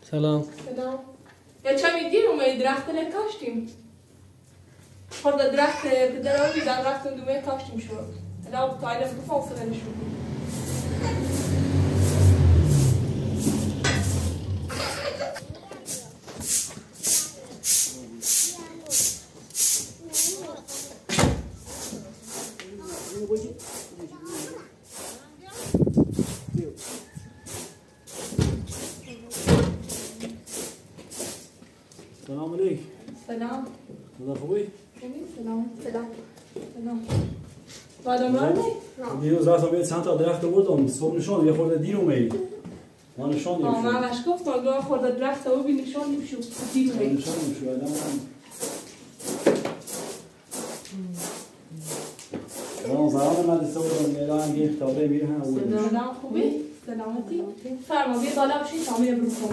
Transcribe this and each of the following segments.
سلام. سلام. یا چمی دیر اومدی درخت نکاشتیم. خورده درخت پدراوی در رفتن دومه کاشتیم شد. الان تایلم تو فاصله نشون. سلام علیکم. سلام. خدا خوبی؟ سلام. بعدم رانی؟ دیروز رفتم به چند تا درخت بردم. صبح نشون یه خورده دیر اومدی. ما نشون دیم شد. من باش گفتم دو خورده درخت او بی نشون دیم شد. دیر اومدی. نشون دیم شد. الان زمان مدرسه بودم الان گیر تابه میره هم بود. سلام خوبی؟ سلامتی؟ فرما بیا بالا بشین شامل برو کن.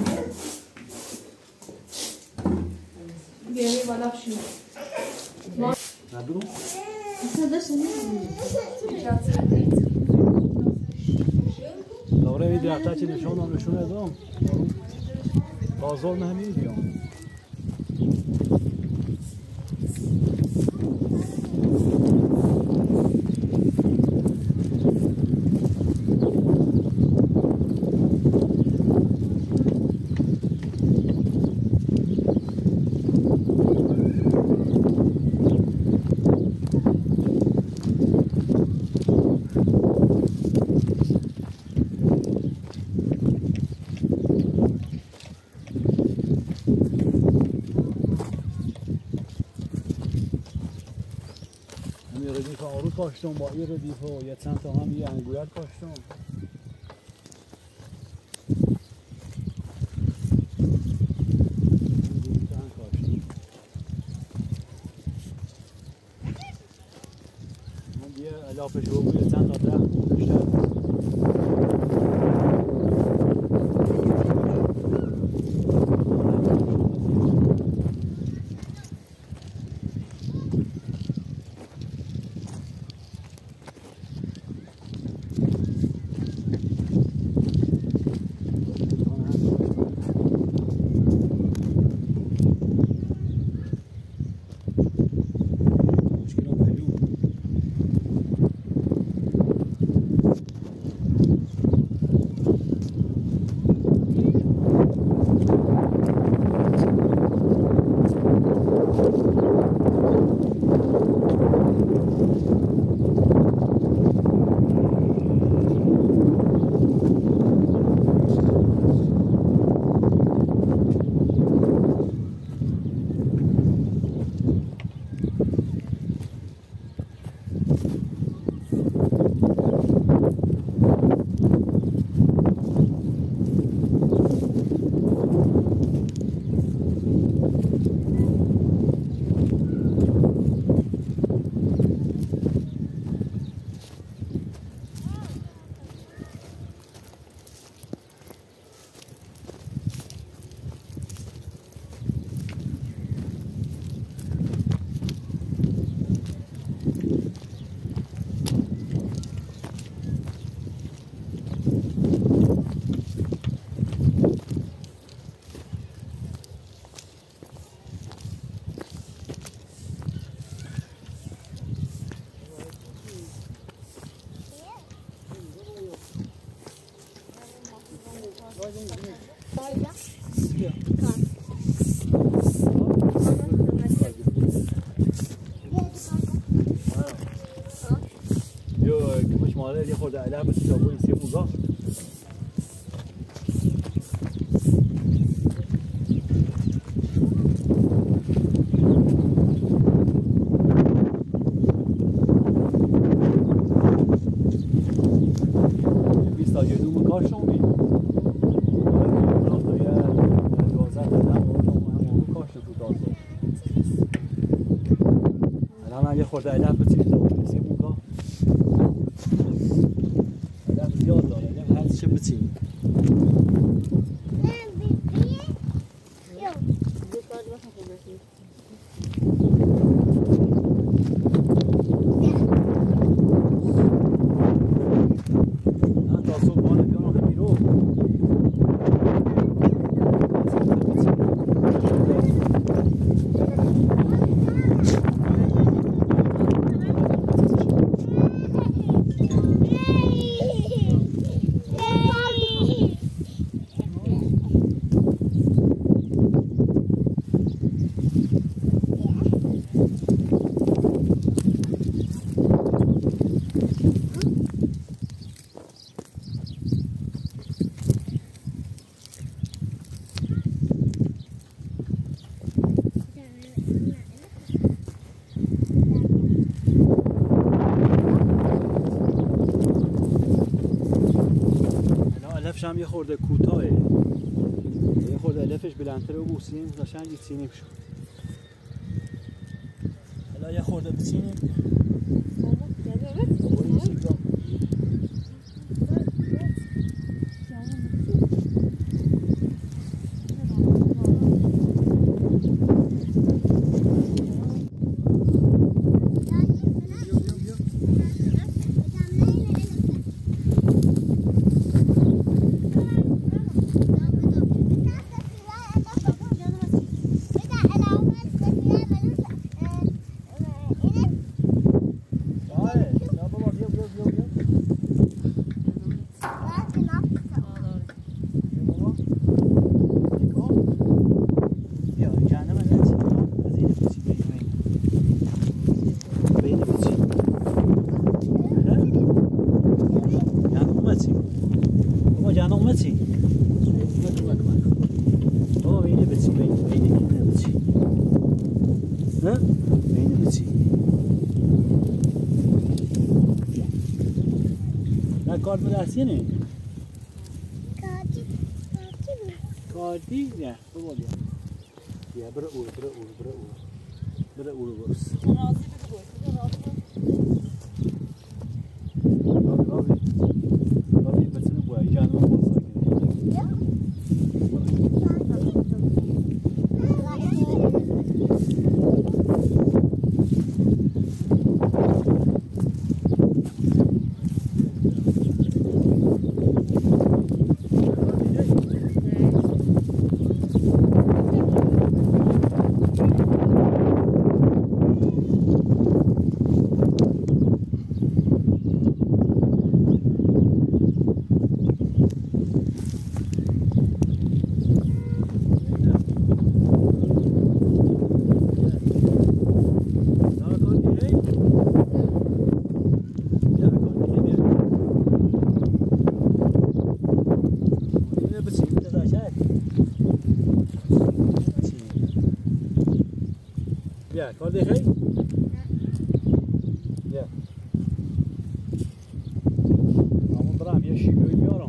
بیا بالا بشین. نبود؟ دوره وی درخت چی نشون دادم. بازار نمیدیم. کاشتم با این ردیف و یه چند تا هم یه انگورک کاشتم. من یه علافه شو بود یه چند تا درخت بیشتر. یه خورده علف بسی تا بوی سی موگا یه خورده علف بسی تا بوی سی موگا زیاد داره نیم هر چه بچین تا صبحانه بیان آخه بیرو هم یه خورده کوتاهه، یه خورده الفش بلندتر رو بوسیم قشنگ چینیم شد. حالا یه خورده بچینیم. کارت بدستی نه؟ کارتی؟ نه بابا بیا برو برس راضی بسنه بوی جانم بازا بیا کار دیگه بیا همون برام یه شیمیایی بیارم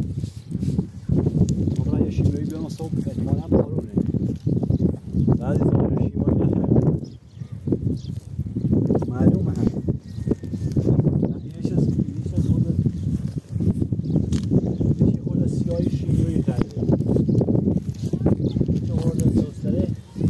صبح احتمالا بارونه بعضی زمان شیمیایی نخواهیم معلومه هم یه خود سیاهی شیمیایی خریده یه خود سوستره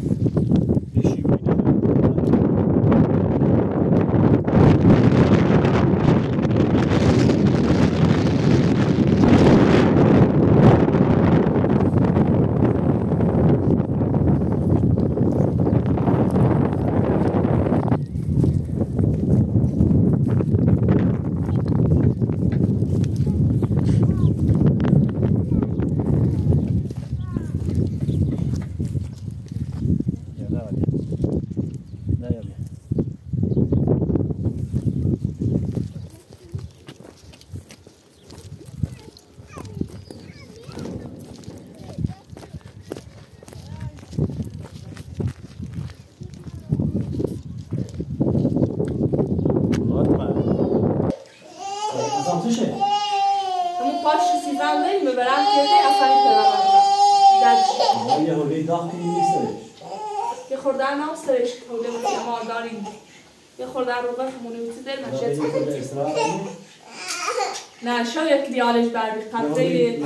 یه خورده نامسترش کوله بسیار مارداریم یه خورده روغه خمونه بسید دل نه شاید لیالش بردی قطره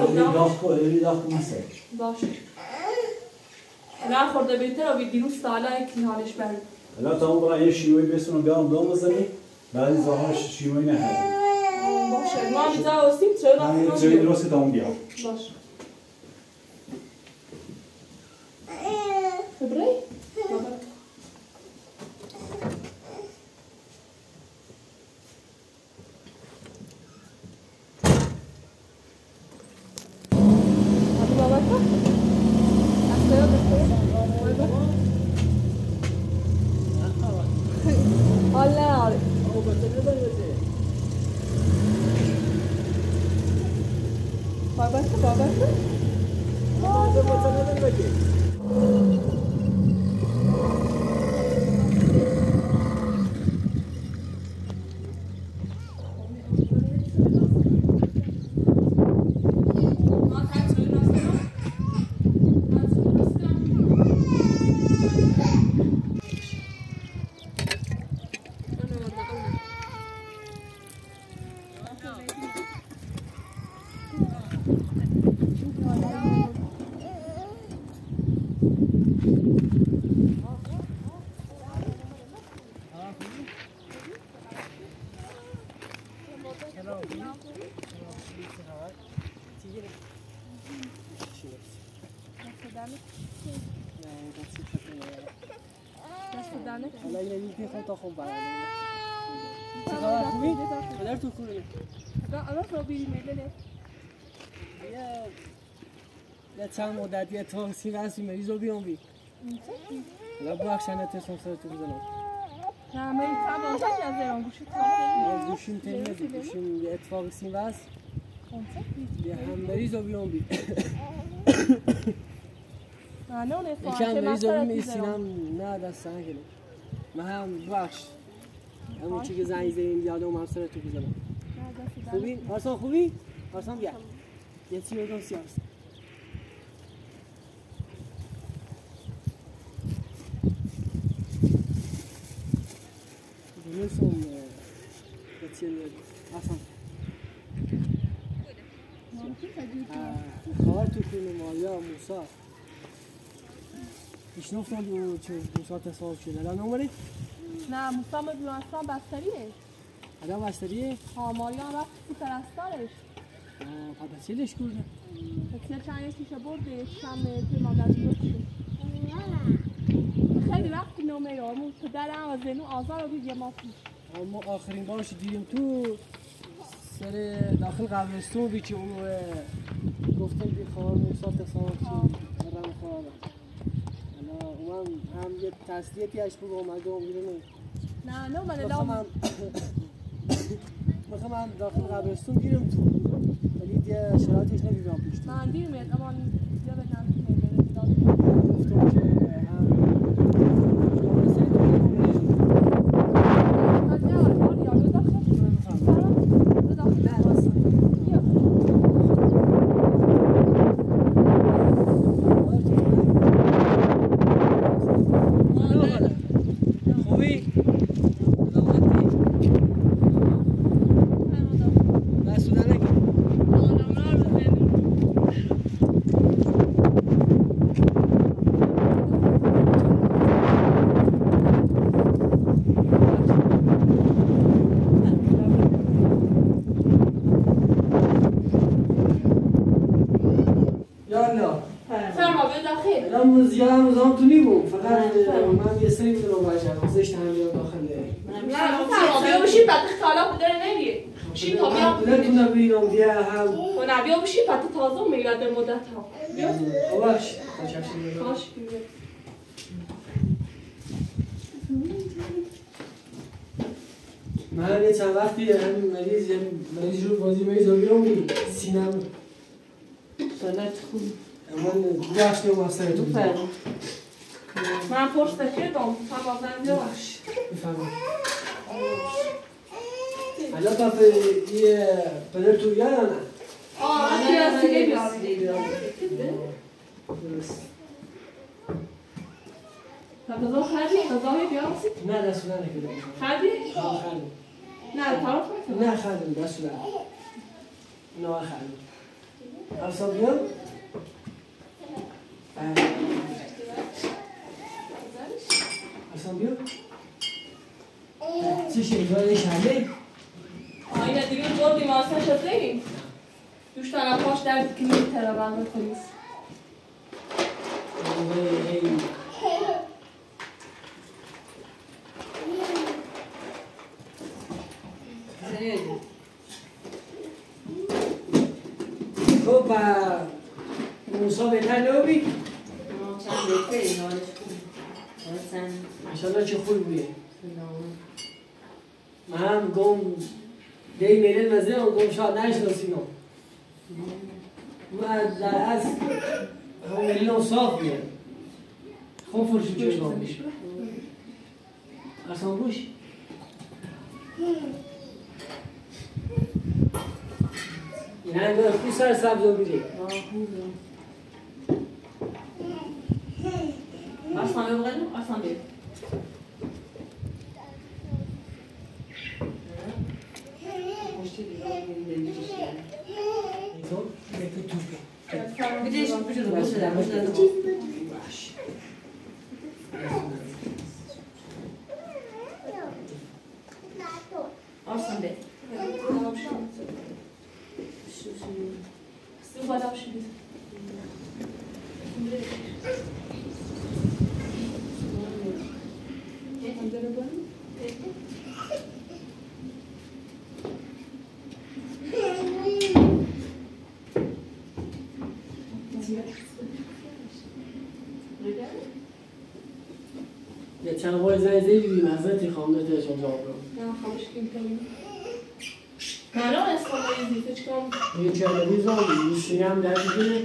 باشه نه خورده بهتر آبی دیروز تا حالا یک لیالش بردی الان تا اون برای یه شیوهی بسونم بیارم دام بزنی بعدی زاهاش شیوهی نهید باشه ما میزا هستیم چه درسته تا اون بیام باشه خبری؟ حالا یه یکی خود تا خوب برای چقدر خوبی؟ پدر تو خوبی؟ الان تو بیری میدونه یه چند مدت یه تاکسی واسه مریض رو بیام بی حالا بخشنه تسون سر تو بزنم نه من تا بازش از ایران گوشی تا گوشیم تنیدی گوشیم یه اتفاقی سین واس یه هم مریض رو بیام بی نه نه یکم مریض رو بیام سینم نه دست نگیرم من هم بخش همون چی که زنگ زدیم یادم هم سر تو بزنم خوبی؟ آرسان خوبی؟ آرسان بیا یه چی بگم سیاست دونستم یه چی آرسان خواهر تو کنه ماریا موسا میشنفتم دو ساعت سال شده الان نماری؟ نه موسا به بیمارستان بستریه الان بستریه؟ ها ماریا هم رفت تو پرستارش پس چیلش کرده؟ بسیار چند یکیشو برده یکیشم توی مادر بزرگ شد خیلی وقتی نمیره اون پدرم از زنو آزار رو بید ما پیش ما آخرین بارش دیدیم تو سر داخل قبرستون بی که اونو گفتم بی خوار موسا تصاوب چی رم خوارم اون هم یه تسلیتی اش بود اومده و میره نه نه من میخوام هم داخل قبرستون دیرم تو ولی دیگه شرایطش ندیدم پیش تو من دیرم اما یادم نمیاد گفتم که زیادم تو نیمون فقط من یه سری میدونم باشه زشت هم بیام داخله نه بیا بشید بعد اختلاف بداره نمیه بشید تا بیام پدرتون رو ببینم دیگه هم و نه بیا بشید بعد تازه میگرد به مدت ها بیا باش باش بیا من یه چند وقتی همین مریض رو بازی مریض رو بیام سینم سلامت خوب من گوشت نیم افسره تو بفرم من پرس بکردم تا بازم جواش بفرم الان پاپا یه پدر تو بیاد نه؟ من توی سیگه بیارم تازه خردی؟ تازه بیارم سید؟ نه دستو نکردم خردی؟ خردم نه طرف نکردم نه خردم دستو نکردم نه خردم افسان بیام؟ افسان بیام؟ چه شیدوار شهله؟ اینه دیگه بردیم آسان شدیم دوش طرفاش درد کنید ترابان کنید خب موسا بهتر نبی؟ چند بهتری حالش کنم انشالله چه خوب بوده من هم گم دی میرین مزه و گم شاید نشناسیم من در اصل هم میرین صاف میرین خوب فرشو چه گام اصلا گوش این هم داره خوب سر سبز رو بیده اصلا ببغلیم اصلا بیر پشتی دیگه تو بیدیش بجور باشه در باشه آسان به سو بالا شدید یه چند بار زنی بیم ازتی خامنه تشون جواب رو نه خوابش کم کنیم نه نه اسفال ایزی فچ کنم یه چند بیزم میشینی هم در دیگه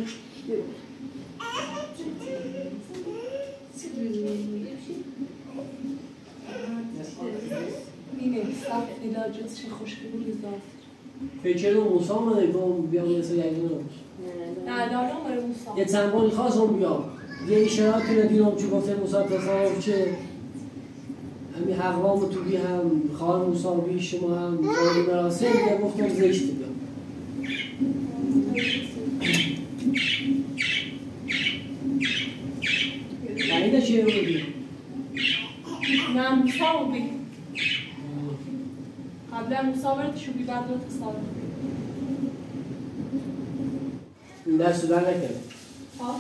اینه صف علاجت چه خوشگل بود زاست فکر رو موسا آمده که بیام یه سر یکی نموش نه دارم برای موسا یه چند باری خواستم بیام یه اشارات کنه دیرم چی گفته موسا تصاوب چه همی حقوام تو بی هم خواهر موسا بی شما هم باری مراسم یه گفتم زشت بیام خریده چیه رو بیم؟ نه موسا رو بگیم قبلا موسا برد شو بی بعد رو تصاوب این درست در نکرد باش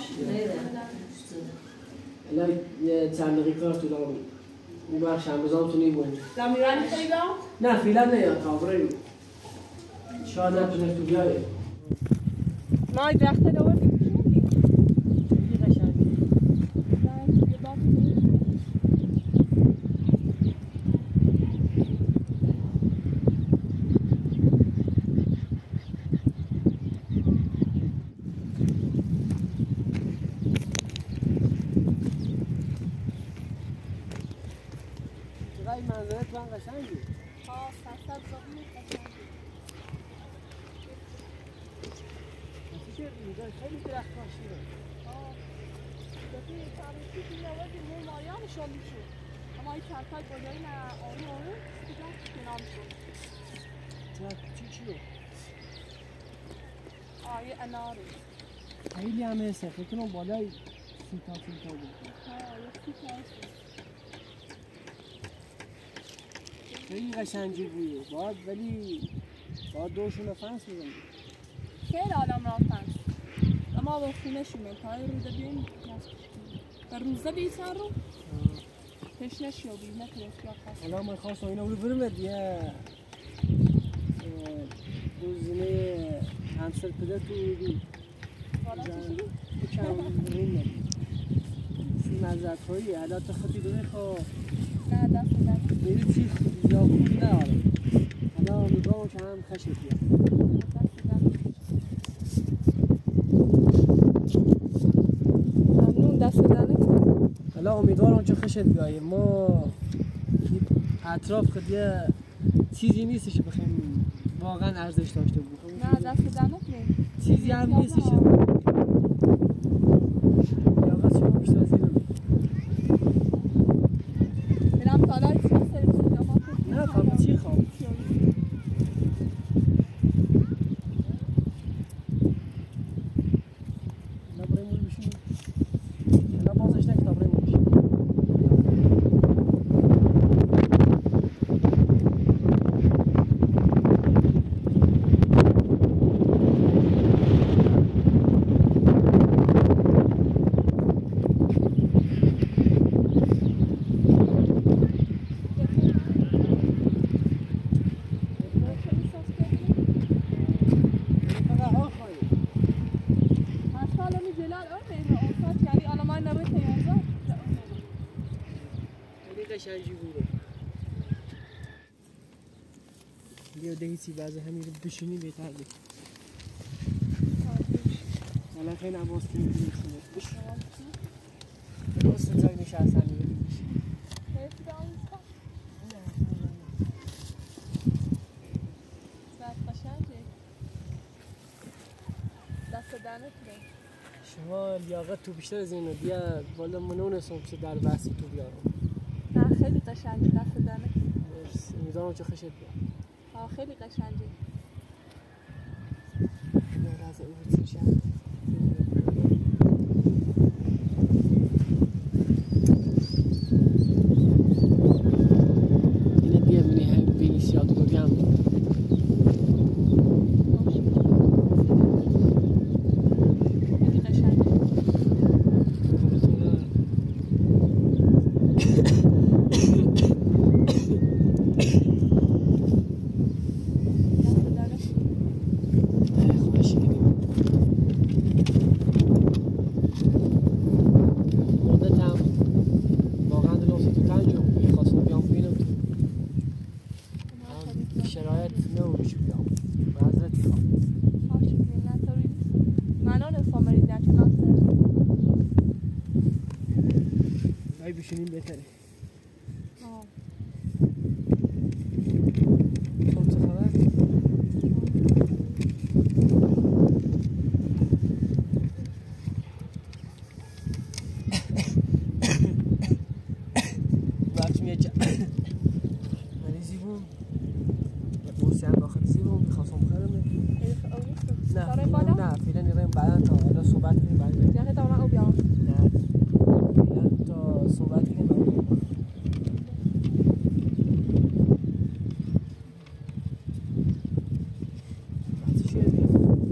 الان یه چند دقیقه کار تو دارم اون بخش هم بزام تو نیمونی زمیرانی خیلی نه فعلا نیاد کامره رو شاید نتونه تو بیایه ما این درخته رو بردیم خیلی قشنگه چقدر این منظره تو هم قشنگه ها سرسد زمین قشنگی اینجا خیلی درخت کاشیه دفعه تاریخی که آوردیم مو ماریانشون میشد اما این چرخای بزرگی نه آنو دیگه کنار میشد چیه؟ آیه اناری خیلی همه هسته فکر کنم بالای 30 تا بود آیه 30 تا خیلی قشنگی بوده باید دوشون فنس بزنیم خیلی آدم رفتن اما با خونهشون پای روزه بیاییم در روزه بیسن رو تشنش یا بیم نتونست یا خواست الان من خواستم اینا رو برم یه گزینه همسر پدر تو بودی کم ریم مزد هایی حالات خودی رو میخوا نه دست دست میری چی یا خوبی نداره حالا امیدوارم که هم خشت بیاد ممنون دست دنه حالا امیدوارم که خشت بیاییم ما اطراف خود یه چیزی نیستش که بخیم واقعا ارزش داشته بود نه دست دنه چیزی هم نیستش یا قصد شما بیشتر از اینو برم تالای چی سریم نه فقط چی خواب نبریم بشیم نه بازش نکتا بریم بشیم قشنگی بوده بیا دهیسی بعضی همین رو بشینی بهتر بود حالا خیلی نماز کنیم بشین درست جای نشستنی بریم بشین شما لیاقت تو بیشتر از اینو بیا بالا منونستم که در بحث تو بیارم نه خیلی قشنگه دست دنه مرسی امیدوارم که خوشت بیاد خیلی قشنگه از اون چیزی بشینیم بهتره. آه. خب چه خبر؟ وقتی میاد مریضی بود قرصی هم داخل زیبون میخواستم بخرم نه فعلا نریم بعدا تا حالا صحبت کنیم بعد بریم یعنی دارم او بیام نه فعلا تا صحبت کنیم بعد بریم وقتی چیه بیم؟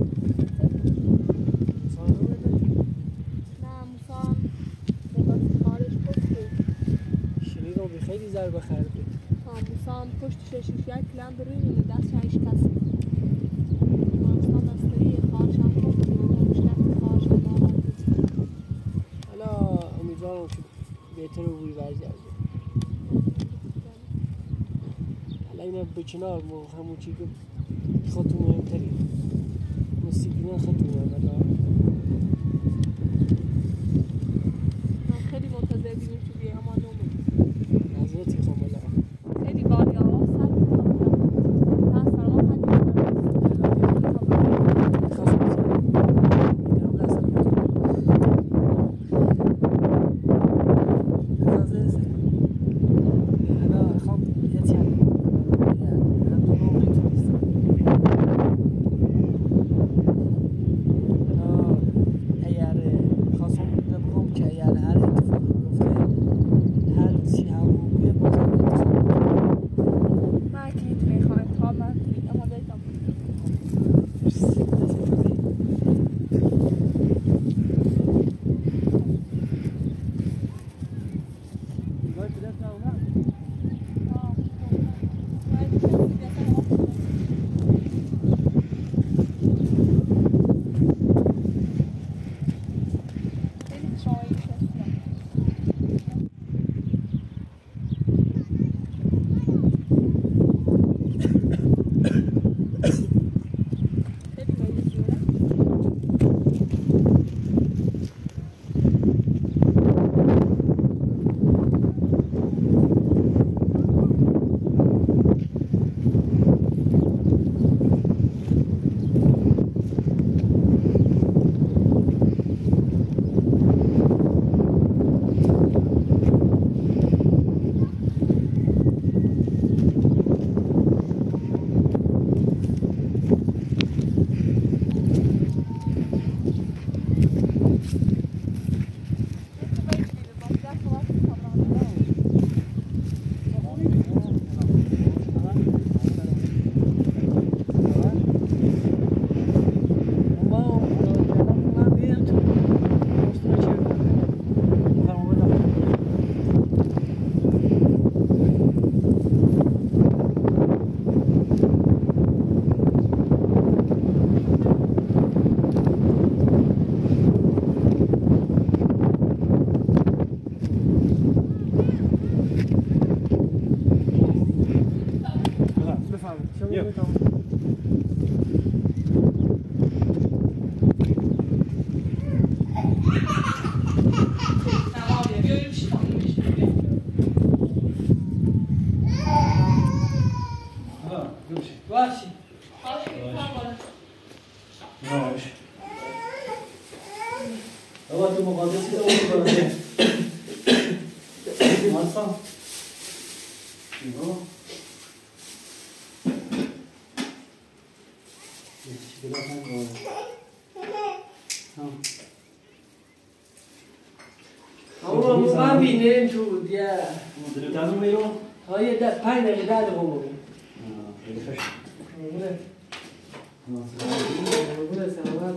موسا رو بده؟ نه موسا بابت کارش پشته شیری رو خیلی ضربه خورده موسا هم پشتش یک کلم بروی نیمه دست هایش کسی موسا دستری خواهش هم خود مشکل خواهش هم آمد حالا امیدوارم که بهتر رو بوی برگرده حالا اینا به کنار همون چی که خودتون مهمتری موسیقی خودتون مهمتری خیلی منتظر بینیم که بیه اما نومه نظرتی خواهم بالا خیلی باری ها سر بکنم تا سرما خیلی من بینیم تو دیگه دانو میرو های 5 دقیقه 10 دقیقه موقع خیلی خوش قربون سلامت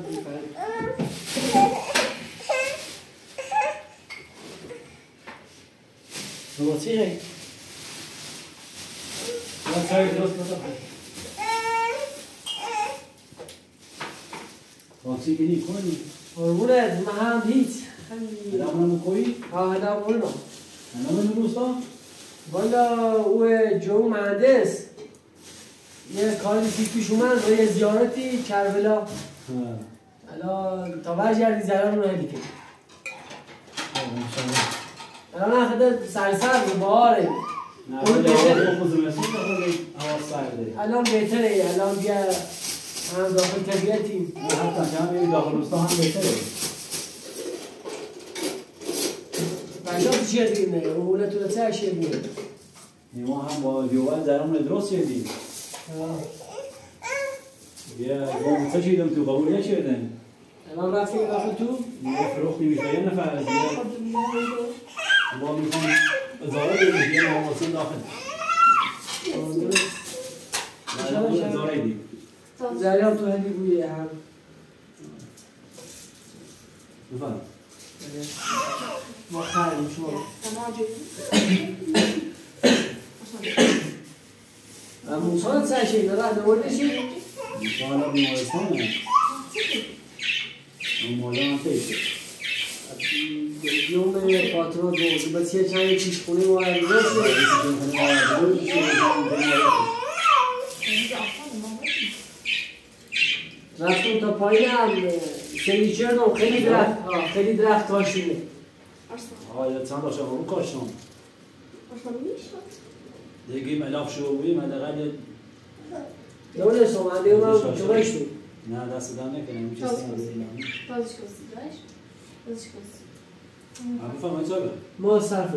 بابا چی هی؟ من چای درست نکنم واسه گیری کنی قربونت من هم هیچ همون کوی هذا قولنا انا من روستا والا او جو مهندس یه کاری پیش اومد و یه زیارتی کربلا الان تا برگردی زران رو هدی کنی الان اخذت سرسر بهاره نه اون ولی بهتره. آقا خود زمستون خیلی هوا سرده. الان بهتره الان بیا هم داخل طبیعتیم نه حتی کمی داخل روستا هم بهتره. بچه‌ها چیه دیگه نه اولتون چه اشیاء دیگه ما هم با جوال درمون درست شدیم. یه قوم چه چیدم تو قبول نشدن. الان رفتیم داخل تو یه فروختی میشه یه نفر دیگه. با میخوام ازاره بدیم یه ناموسن داخل. نه ازاره دیم. زریان تو هندی بویه هم بفرم. ما خریم شما موسان چه اشیاء داره نوردشی حالا بیمارستانه. اون مالا هم پیشه. یوم پاترون بود بس یه چند پیش خونه ما رفتم تا پایین هم سری چردم خیلی درخت هاشونه آیا چند تا شما رو کاشتم. دیگه ملاف شو بودیم حداقل نمیدونستم من دیگه چوبش بود نه دست دم نکنم این چیزی نداریم. ابو فهم چه؟ ما صرف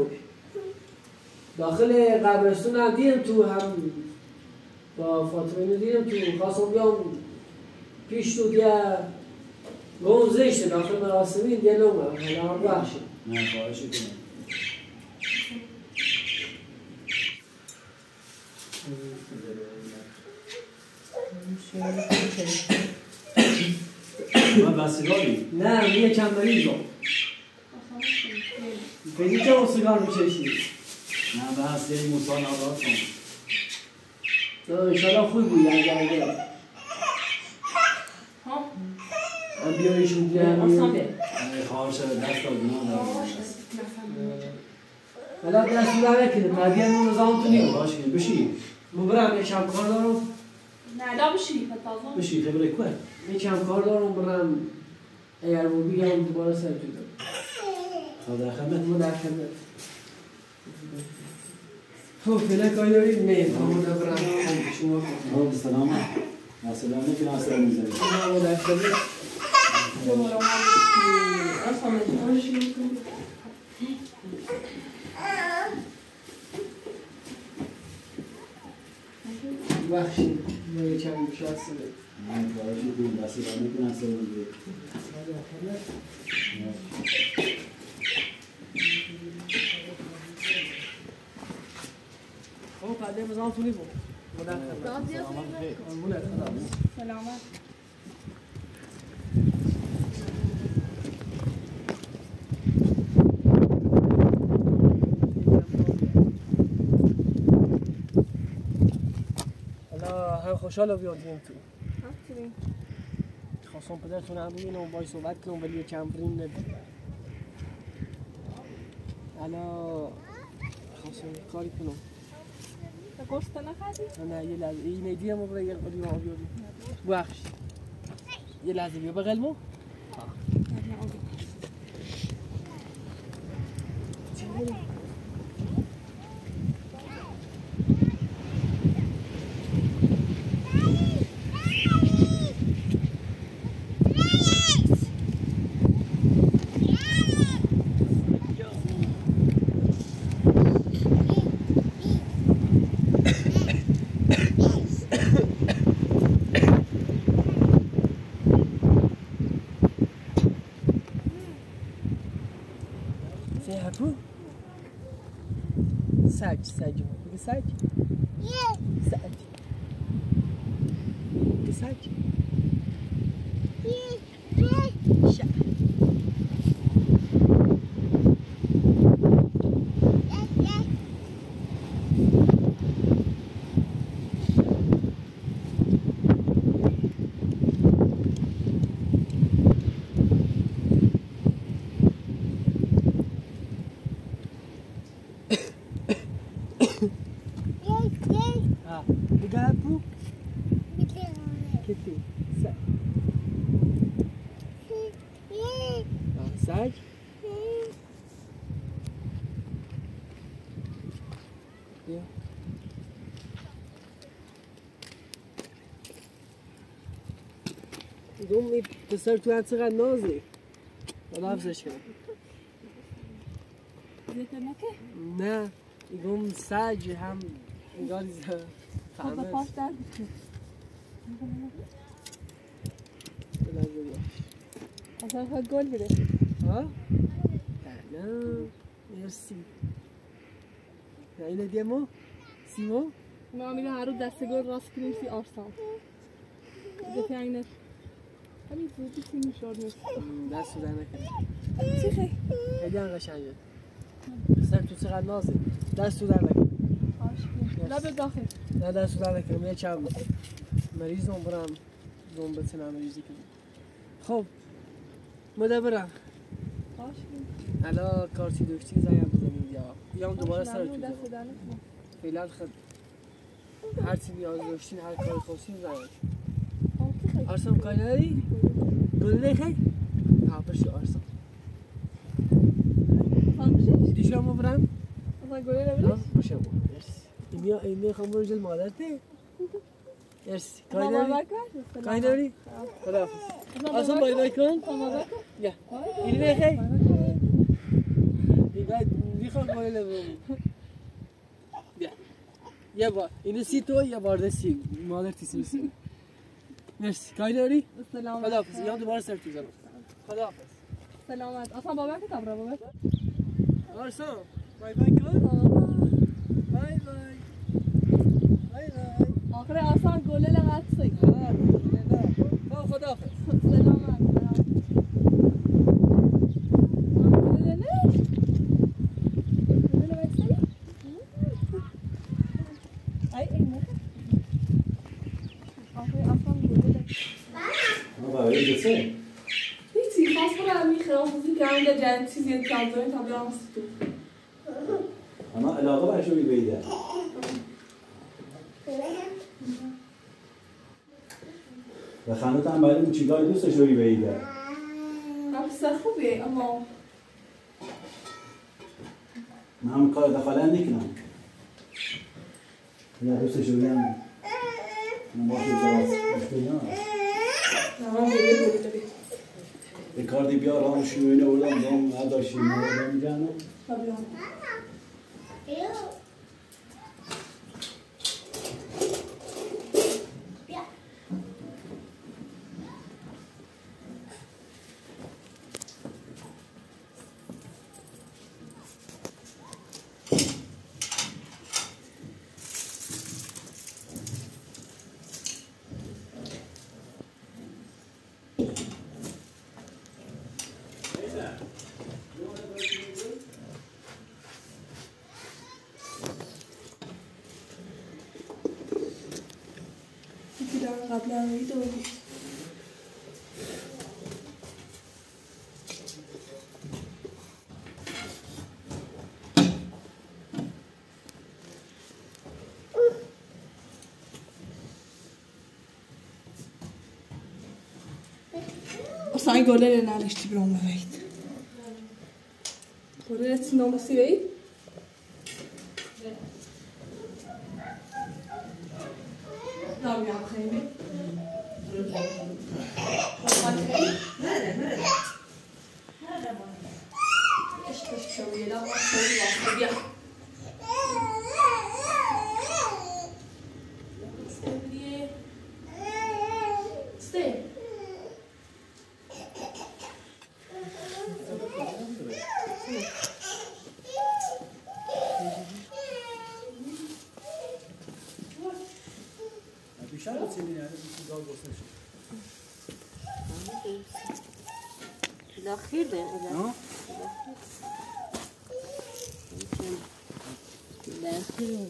داخل قبرستون هم دیدم تو هم با فاطمه دیدم تو خواستم بیام پیش تو که گون زشته داخل مراسمی دیگه نمیم حالا هم بخشید نه خواهشی کنم. من بسیاری؟ نه یه چند مریض هم پیدی که اون سیگار میچشی نه بحث یه موسا نبراد کن. انشالله خوب بود اگر هم بیایشون آسان بیر خواهش دست تا گناه حالا دست رو نکنه بعدی هم اون نظام تو نیم باش که بشی برم یه شب کار دارم نه لا بشی فتازم بشی خبره کوه یکم کار دارم برم اگر رو بگم دوباره سر تو دارم خدا خدمت ما در خدمت تو فعلا کاری دارید؟ نه ما در برم شما کنم سلام سلام نکنم سلام میزنیم ما در خدمت آسان بیر بخشید ما یه چند بشه هسته من خواهشی کنم دست دم نکنم سلام میزنیم خب بعدی مزام تو نیبون ما در خدمت سلامت هم خوشحال بیادیم تو خواستم پدرتون هم بگین و باید صحبت کنم ولی کم بریم ندید الان خواستم کاری کنم گوشت نخوردی؟ نه یه لحظه این ایدی هم برای یه قدیم ها بیادیم بخش یه لحظه بیا بغل مو سج بگه سج سج بگه سج بیا دوم این پسر تو هم چقدر نازه حالا حفظش کنم زیت نکه؟ نه دوم سج هم انگاری خب پاش درد بکن اصلا خواهد گل بده ها؟ نه مرسی نه اینه دیمو؟ سیمو؟ ما میره هر رو دست گل راست کنیم سی آرسان دیگه اینه همین زودی سیمی شاد نیست دست رو در نکنه چی خیلی؟ خیلی هم قشنگه سر تو چقدر نازه دست رو در نکنه لب داخل نه دست رو در نکنه یه چند مریض هم برم زوم بتنم مریضی کنم خب مدبرم الان کارتی دکتی زنیم بزنیم یا هم دوباره سر تو زنیم فعلا خد هر چی نیاز داشتین هر کاری خواستین زنیم آرسام کاری نداری؟ گله خیلی؟ ها برشی آرسام دیدی شما برم؟ اصلا گله نبیدش؟ برشی هم برم اینی خواهم برو جل مادرته؟ مرسی کاری نداری؟ کاری نداری؟ خدا حافظ آرسام بای بای کن؟ یا اینی بخی؟ میخوام گله برم بیا یه بار اینو سی تو یه بار سی مادر تیسی سی مرسی کاری داری؟ سلامت خداحافظ یا دوباره سر تو زنم خداحافظ سلامت اصلا بابر کتاب را بابر آرسام بای بای کن بای بای بای بای آخر اصلا گله لغت سی خداحافظ سلامت هیچی خواست برم میخوام خوزی که همینجا جنگ چیزی تابدارین تا برم ستو اما علاقه برشو بیده و خانوت هم باید اون چیگاه دوستش رو بیده پسر خوبیه اما من هم کار دخاله نکنم یا دوستش رو بیم من باید جواز مشکلی به کار دی بیار هم شیوینه بودم دام نداشتیم نمیدم جانم قبلا ویدیو اصلا این گله رو نداشتی برام ببید گله رو تنام بسی بید نامیم خیلی الأخير ده الأخير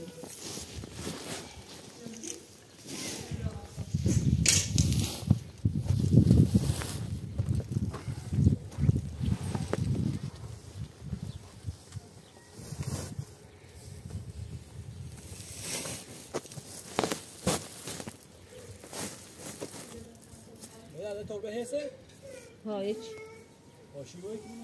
هذا توبه هسه هايش وشو يكون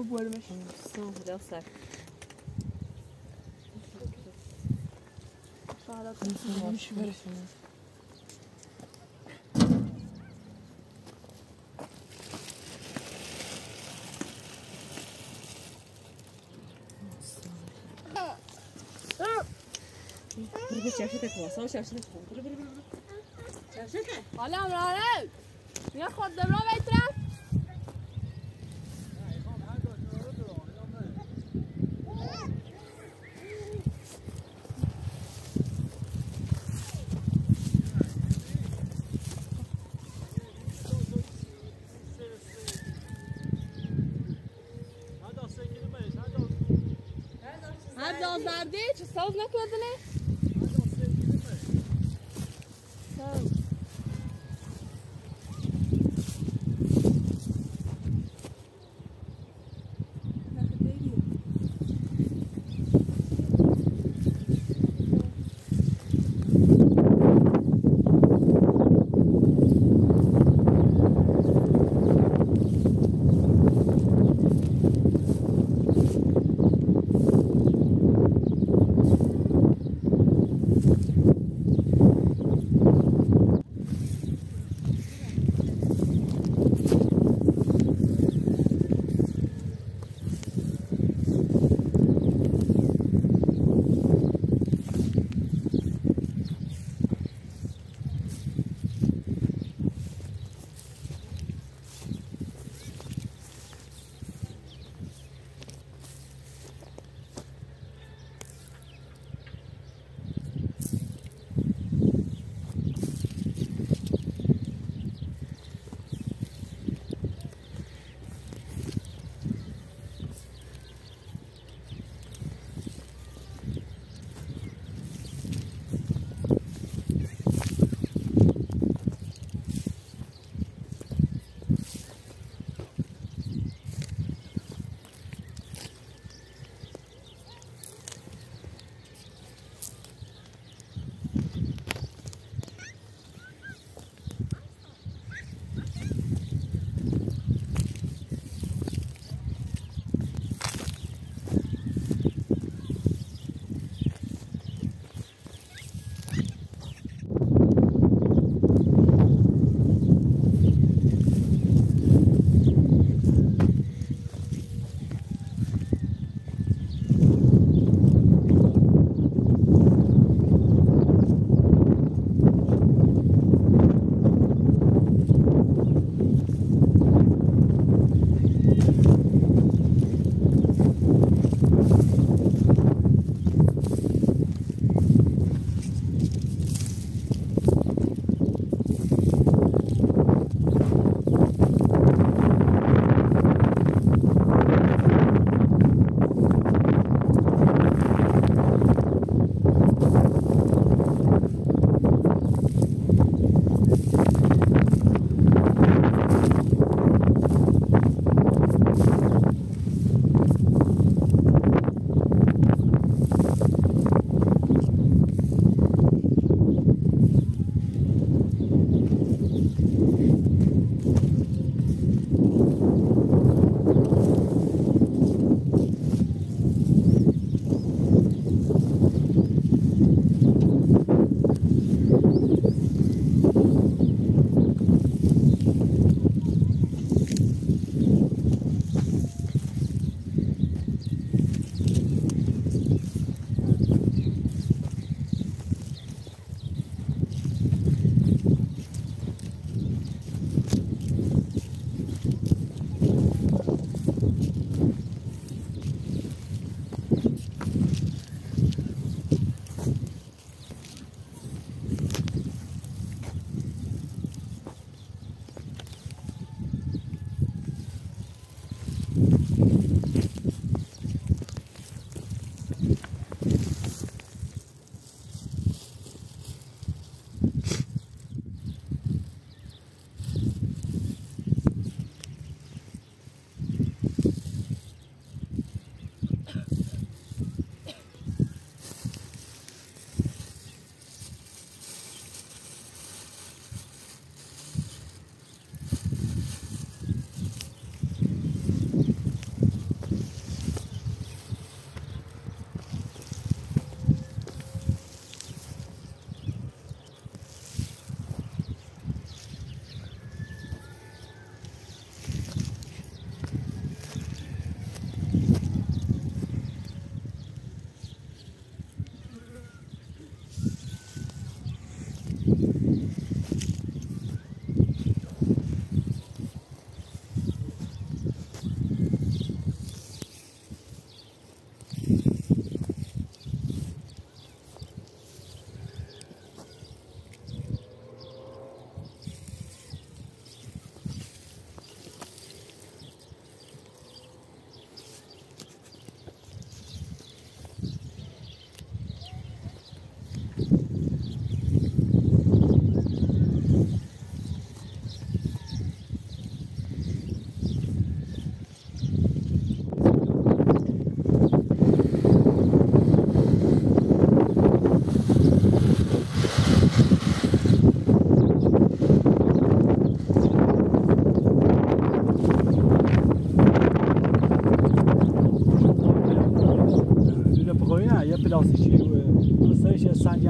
همه برمش São de alçar. مش برشون برو شاشتك واسه شاشتك برو برو برو شاشتك حالا امرانه میگه خود دبرا بیترم هر دازدرده چه ساز نکردنه؟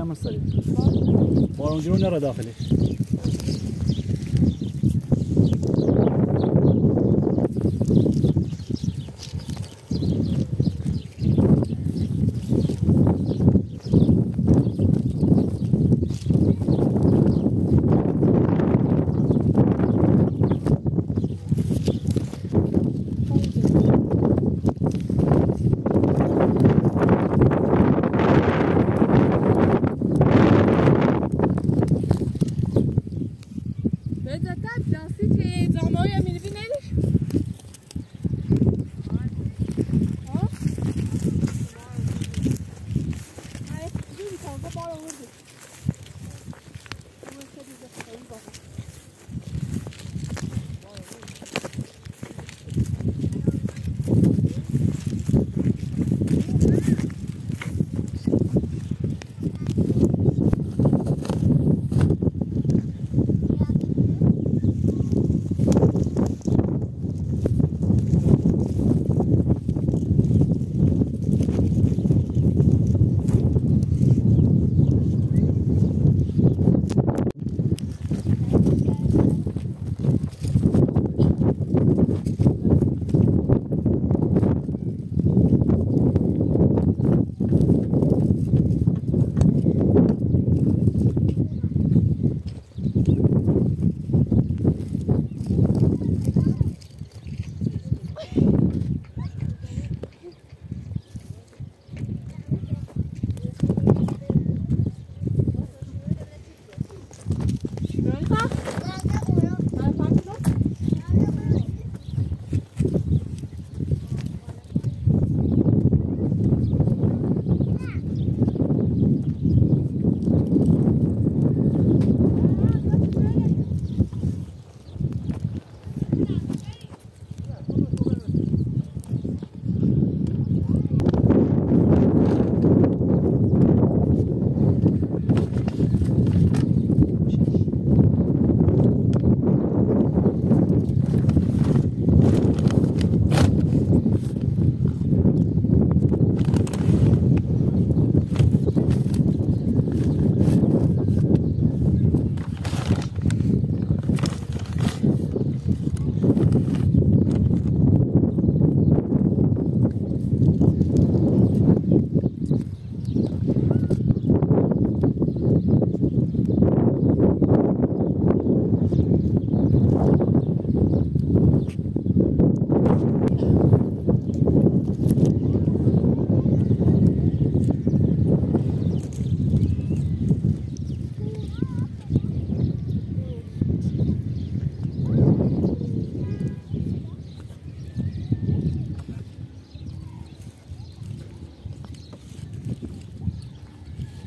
هم الصليب بارون جنون نرى داخله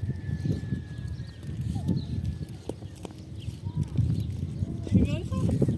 Sigara?